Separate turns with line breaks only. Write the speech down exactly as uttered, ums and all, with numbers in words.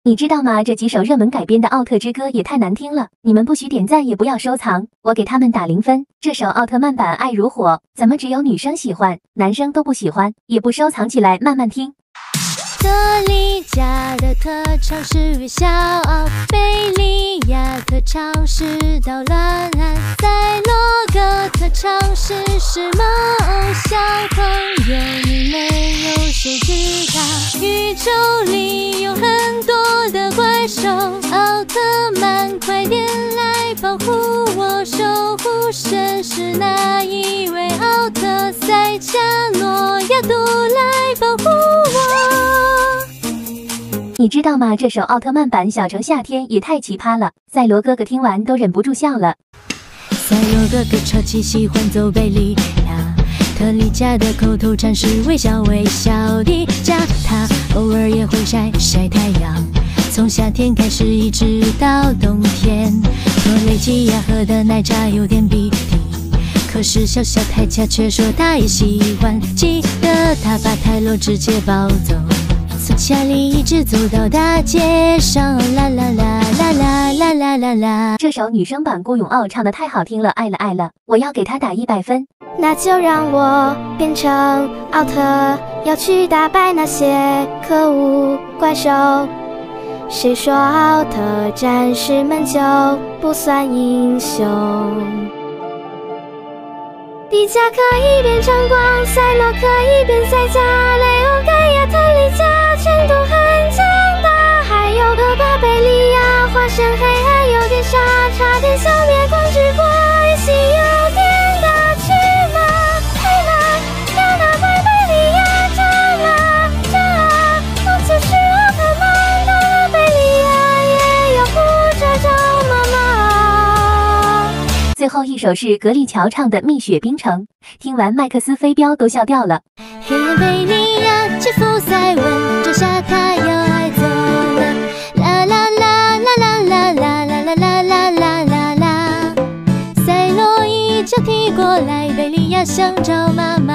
你知道吗？这几首热门改编的奥特之歌也太难听了，你们不许点赞，也不要收藏，我给他们打零分。这首奥特曼版《爱如火》怎么只有女生喜欢，男生都不喜欢？也不收藏起来慢慢听。
特利迦的特长是微笑，贝利亚特长是捣乱，赛罗格特长是时髦。小朋友，你们有谁知道？宇宙里有很多的怪兽，奥特曼快点来保护我！守护神是哪一位？奥特赛迦诺亚都来保护我！
你知道吗？这首奥特曼版《小城夏天》也太奇葩了，赛罗哥哥听完都忍不住笑了。
赛罗哥哥超级喜欢走贝利亚，特利迦的口头禅是微笑微笑的家，他偶尔也会晒晒太阳，从夏天开始一直到冬天。多雷基亚喝的奶茶有点鼻涕，可是小小泰迦却说他也喜欢，记得他把泰罗直接抱走，从家里一直走到大街上，啦啦啦啦啦啦啦啦啦。
这首女生版顾永傲唱的太好听了，爱了爱了，我要给她打一百分。
那就让我变成奥特，要去打败那些可恶怪兽。谁说奥特战士们就不算英雄？迪迦可以变成光，赛罗可以变赛迦，雷欧盖亚特利迦全都很强大，还有可怕贝利亚化身黑暗有点傻，差点消灭光之国，也希有点大去吗？黑啦，要打败贝利亚，炸啦炸啊！我就是奥特曼，打了贝利亚也要护着找妈妈。
最后一首是格力乔唱的《蜜雪冰城》，听完麦克斯飞镖都笑掉了。
黑暗贝利亚欺负赛文，这下他要挨揍了，啦啦啦啦啦啦啦啦啦啦啦啦啦！赛罗一脚踢过来，贝利亚想找妈妈。